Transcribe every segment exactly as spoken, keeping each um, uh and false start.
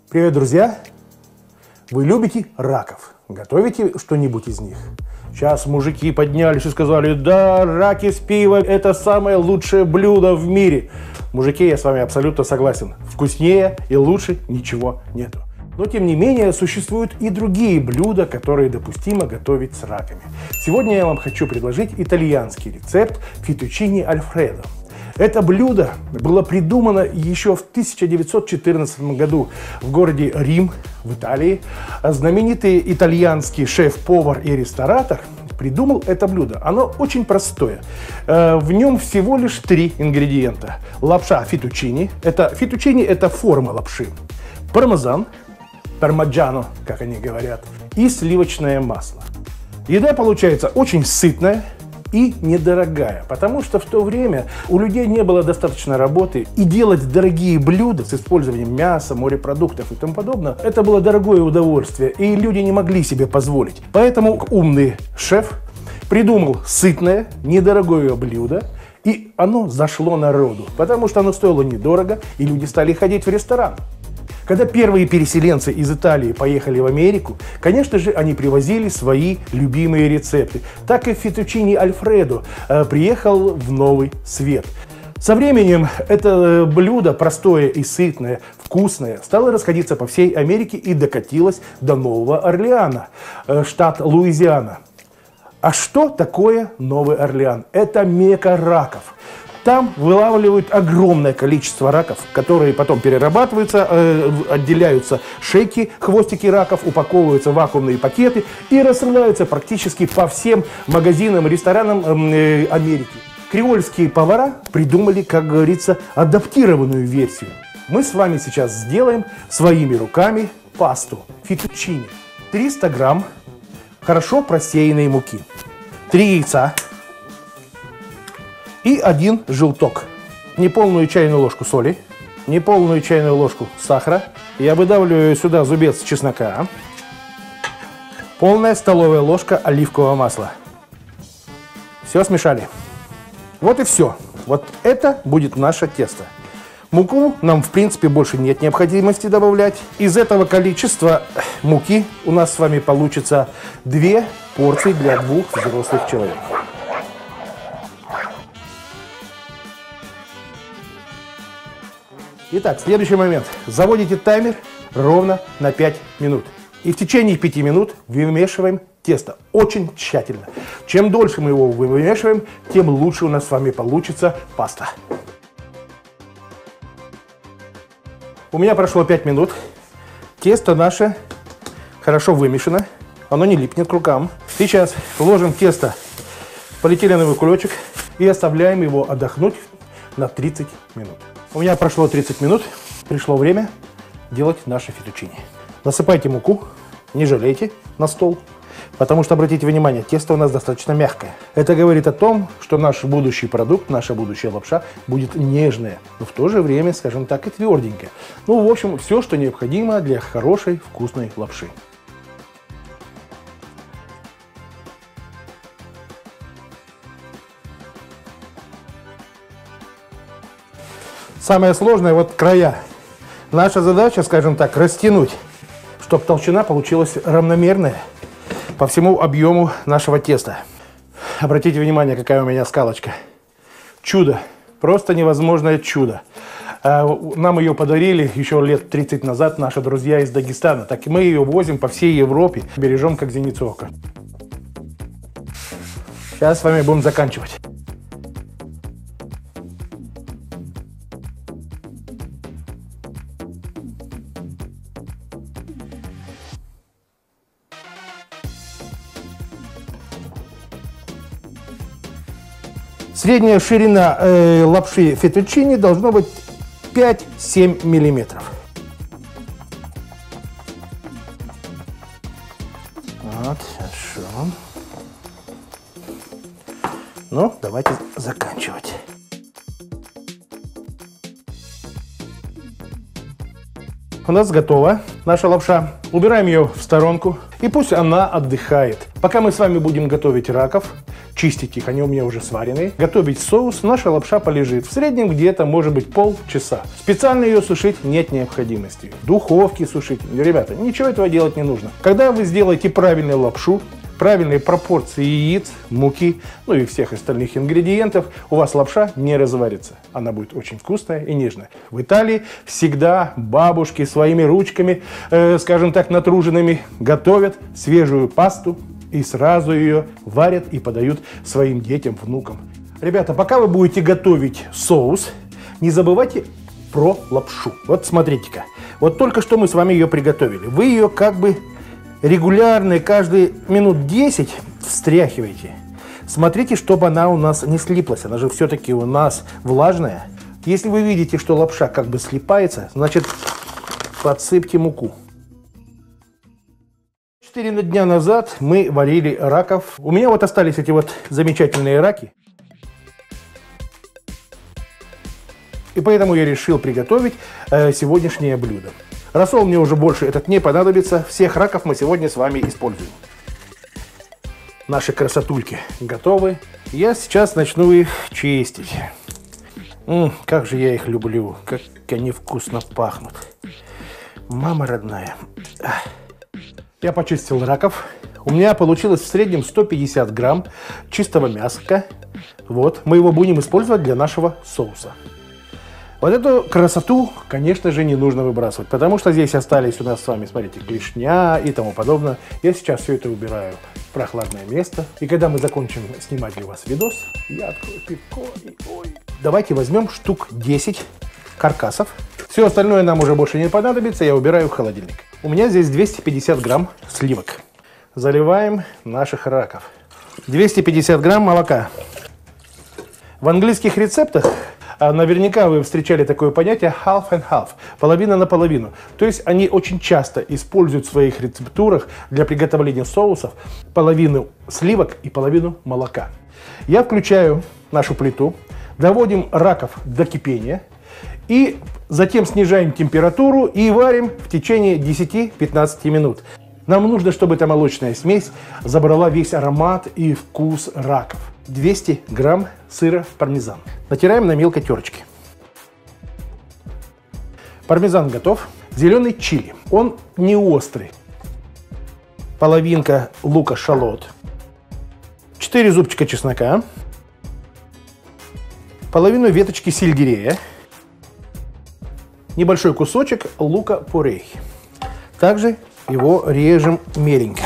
Привет, друзья! Вы любите раков? Готовите что-нибудь из них? Сейчас мужики поднялись и сказали: да, раки с пива – это самое лучшее блюдо в мире. Мужики, я с вами абсолютно согласен. Вкуснее и лучше ничего нету. Но, тем не менее, существуют и другие блюда, которые допустимо готовить с раками. Сегодня я вам хочу предложить итальянский рецепт феттучини альфредо. Это блюдо было придумано еще в тысяча девятьсот четырнадцатом году в городе Рим, в Италии. Знаменитый итальянский шеф-повар и ресторатор придумал это блюдо. Оно очень простое. В нем всего лишь три ингредиента. Лапша феттучини. Это, феттучини – это форма лапши. Пармезан, пармаджано, как они говорят, и сливочное масло. Еда получается очень сытная и недорогая, потому что в то время у людей не было достаточно работы, и делать дорогие блюда с использованием мяса, морепродуктов и тому подобное, это было дорогое удовольствие, и люди не могли себе позволить. Поэтому умный шеф придумал сытное, недорогое блюдо, и оно зашло народу, потому что оно стоило недорого, и люди стали ходить в ресторан. Когда первые переселенцы из Италии поехали в Америку, конечно же, они привозили свои любимые рецепты. Так и феттучини альфредо э, приехал в новый свет. Со временем это блюдо, простое и сытное, вкусное, стало расходиться по всей Америке и докатилось до Нового Орлеана, э, штат Луизиана. А что такое Новый Орлеан? Это мекка раков. Там вылавливают огромное количество раков, которые потом перерабатываются, э, отделяются шейки, хвостики раков, упаковываются в вакуумные пакеты и рассылаются практически по всем магазинам, ресторанам э, Америки. Креольские повара придумали, как говорится, адаптированную версию. Мы с вами сейчас сделаем своими руками пасту феттучини. триста грамм хорошо просеянной муки, три яйца и один желток, неполную чайную ложку соли, неполную чайную ложку сахара. Я выдавливаю сюда зубец чеснока, полная столовая ложка оливкового масла. Все смешали. Вот и все. Вот это будет наше тесто. Муку нам, в принципе, больше нет необходимости добавлять. Из этого количества муки у нас с вами получится две порции для двух взрослых человек. Итак, следующий момент. Заводите таймер ровно на пять минут. И в течение пяти минут вымешиваем тесто очень тщательно. Чем дольше мы его вымешиваем, тем лучше у нас с вами получится паста. У меня прошло пять минут. Тесто наше хорошо вымешано. Оно не липнет к рукам. Сейчас ложим тесто в полиэтиленовый кулечек и оставляем его отдохнуть на тридцать минут. У меня прошло тридцать минут, пришло время делать наши феттучини. Насыпайте муку, не жалейте, на стол, потому что, обратите внимание, тесто у нас достаточно мягкое. Это говорит о том, что наш будущий продукт, наша будущая лапша будет нежная, но в то же время, скажем так, и тверденькая. Ну, в общем, все, что необходимо для хорошей вкусной лапши. Самое сложное вот края. Наша задача, скажем так, растянуть, чтобы толщина получилась равномерная по всему объему нашего теста. Обратите внимание, какая у меня скалочка. Чудо. Просто невозможное чудо. Нам ее подарили еще лет тридцать назад наши друзья из Дагестана. Так и мы ее возим по всей Европе, бережем как зеницу ока. Сейчас с вами будем заканчивать. Средняя ширина э, лапши феттучини должно быть пять-семь миллиметров. Вот, хорошо. Ну, давайте заканчивать. У нас готова наша лапша. Убираем ее в сторонку и пусть она отдыхает. Пока мы с вами будем готовить раков, чистить их, они у меня уже сваренные. Готовить соус, наша лапша полежит в среднем где-то, может быть, полчаса. Специально ее сушить нет необходимости. В духовке сушить. Ребята, ничего этого делать не нужно. Когда вы сделаете правильную лапшу, правильные пропорции яиц, муки, ну и всех остальных ингредиентов, у вас лапша не разварится. Она будет очень вкусная и нежная. В Италии всегда бабушки своими ручками, э, скажем так, натруженными, готовят свежую пасту и сразу ее варят и подают своим детям, внукам. Ребята, пока вы будете готовить соус, не забывайте про лапшу. Вот смотрите-ка. Вот только что мы с вами ее приготовили. Вы ее как бы регулярно, каждые минут десять встряхиваете. Смотрите, чтобы она у нас не слиплась. Она же все-таки у нас влажная. Если вы видите, что лапша как бы слипается, значит, подсыпьте муку. Четыре дня назад мы варили раков. У меня вот остались эти вот замечательные раки. И поэтому я решил приготовить э, сегодняшнее блюдо. Рассол мне уже больше этот не понадобится. Всех раков мы сегодня с вами используем. Наши красотульки готовы. Я сейчас начну их чистить. М-м, как же я их люблю. Как они вкусно пахнут. Мама родная. Я почистил раков. У меня получилось в среднем сто пятьдесят грамм чистого мяска. Вот. Мы его будем использовать для нашего соуса. Вот эту красоту, конечно же, не нужно выбрасывать, потому что здесь остались у нас с вами, смотрите, клешня и тому подобное. Я сейчас все это убираю в прохладное место. И когда мы закончим снимать для вас видос, я открою пивко и ой. Давайте возьмем штук десять каркасов. Все остальное нам уже больше не понадобится, я убираю в холодильник. У меня здесь двести пятьдесят грамм сливок. Заливаем наших раков. двести пятьдесят грамм молока. В английских рецептах наверняка вы встречали такое понятие half and half, половина на половину. То есть они очень часто используют в своих рецептурах для приготовления соусов половину сливок и половину молока. Я включаю нашу плиту, доводим раков до кипения и затем снижаем температуру и варим в течение десяти-пятнадцати минут. Нам нужно, чтобы эта молочная смесь забрала весь аромат и вкус раков. двести грамм сыра пармезан. Натираем на мелкой терочке. Пармезан готов. Зеленый чили. Он не острый. Половинка лука-шалот. четыре зубчика чеснока. Половину веточки сельдерея. Небольшой кусочек лука-порей. Также его режем меленько.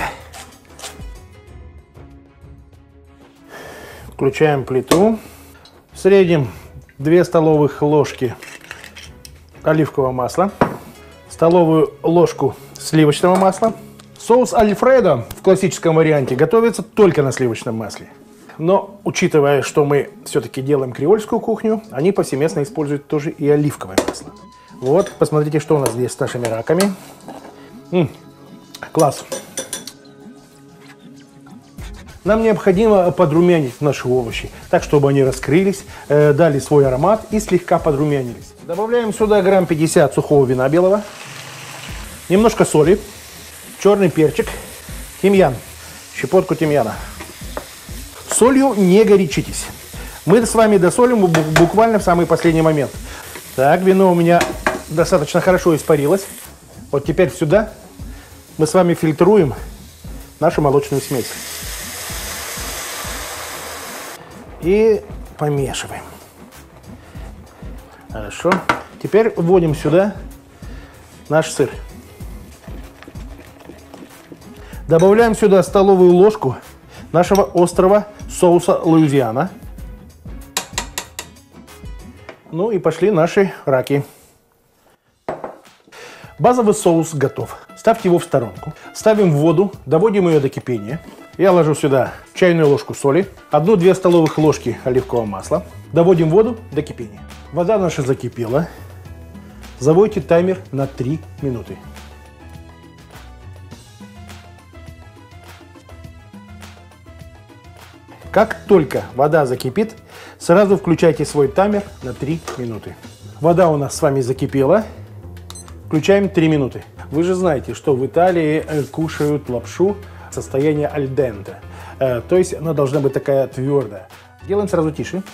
Включаем плиту. В среднем две столовых ложки оливкового масла. Столовую ложку сливочного масла. Соус Альфредо в классическом варианте готовится только на сливочном масле. Но, учитывая, что мы все-таки делаем креольскую кухню, они повсеместно используют тоже и оливковое масло. Вот, посмотрите, что у нас здесь с нашими раками. М-м, класс! Нам необходимо подрумянить наши овощи, так, чтобы они раскрылись, э, дали свой аромат и слегка подрумянились. Добавляем сюда грамм пятьдесят сухого вина белого, немножко соли, черный перчик, тимьян, щепотку тимьяна. Солью не горячитесь. Мы с вами досолим буквально в самый последний момент. Так, вино у меня достаточно хорошо испарилось. Вот теперь сюда мы с вами фильтруем нашу молочную смесь. И помешиваем. Хорошо. Теперь вводим сюда наш сыр. Добавляем сюда столовую ложку нашего острого соуса Луизиана. Ну и пошли наши раки. Базовый соус готов. Ставьте его в сторонку. Ставим в воду, доводим ее до кипения. Я ложу сюда чайную ложку соли, одну-две столовых ложки оливкового масла. Доводим воду до кипения. Вода наша закипела. Заводите таймер на три минуты. Как только вода закипит, сразу включайте свой таймер на три минуты. Вода у нас с вами закипела. Включаем три минуты. Вы же знаете, что в Италии кушают лапшу состояния аль денте. Э, то есть она должна быть такая твердая. Делаем сразу тише.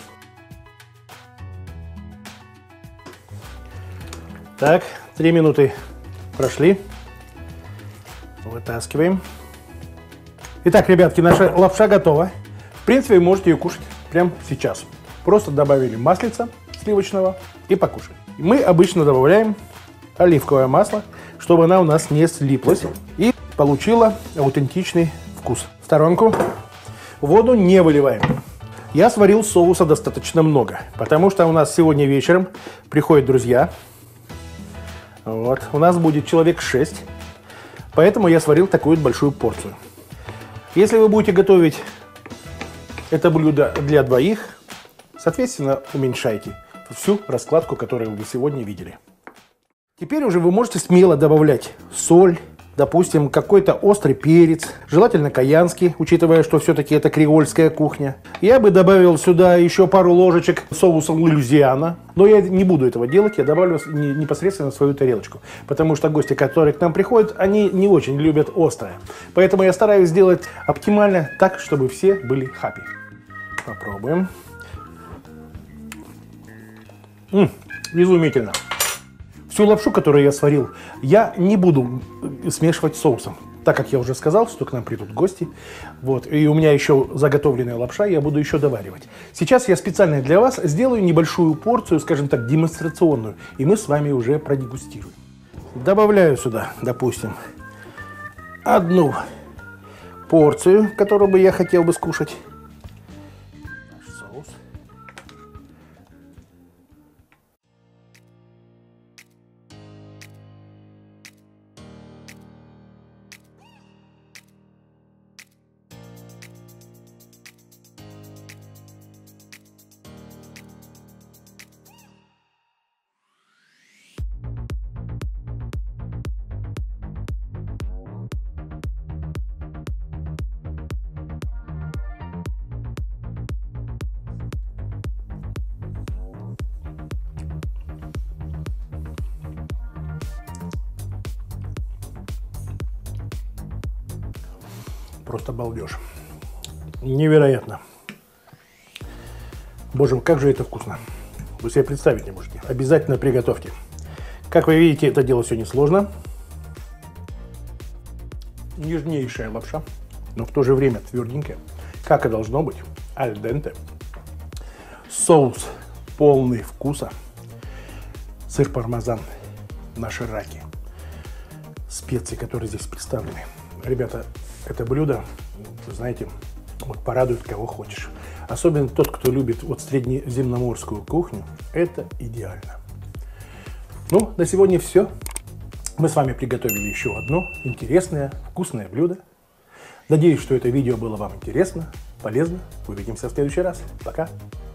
Так, три минуты прошли. Вытаскиваем. Итак, ребятки, наша лапша готова. В принципе, вы можете ее кушать прямо сейчас. Просто добавили маслица сливочного и покушали. Мы обычно добавляем оливковое масло, чтобы она у нас не слиплась и получила аутентичный вкус. В сторонку. Воду не выливаем. Я сварил соуса достаточно много, потому что у нас сегодня вечером приходят друзья. Вот. У нас будет человек шесть, поэтому я сварил такую большую порцию. Если вы будете готовить это блюдо для двоих, соответственно, уменьшайте всю раскладку, которую вы сегодня видели. Теперь уже вы можете смело добавлять соль, допустим, какой-то острый перец, желательно каянский, учитывая, что все-таки это креольская кухня. Я бы добавил сюда еще пару ложечек соуса Луизиана, но я не буду этого делать, я добавлю непосредственно в свою тарелочку, потому что гости, которые к нам приходят, они не очень любят острое. Поэтому я стараюсь сделать оптимально так, чтобы все были хаппи. Попробуем. М-м, изумительно. Всю лапшу, которую я сварил, я не буду смешивать с соусом, так как я уже сказал, что к нам придут гости. Вот, и у меня еще заготовленная лапша, я буду еще доваривать. Сейчас я специально для вас сделаю небольшую порцию, скажем так, демонстрационную, и мы с вами уже продегустируем. Добавляю сюда, допустим, одну порцию, которую бы я хотел бы скушать. Соус. Просто балдеж. Невероятно. Боже, как же это вкусно. Вы себе представить не можете. Обязательно приготовьте. Как вы видите, это дело все несложно. Нежнейшая лапша, но в то же время тверденькая, как и должно быть. Аль денте. Соус полный вкуса. Сыр пармезан, наши раки. Специи, которые здесь представлены. Ребята, это блюдо, вы знаете, вот порадует кого хочешь. Особенно тот, кто любит вот среднеземноморскую кухню. Это идеально. Ну, на сегодня все. Мы с вами приготовили еще одно интересное, вкусное блюдо. Надеюсь, что это видео было вам интересно, полезно. Увидимся в следующий раз. Пока.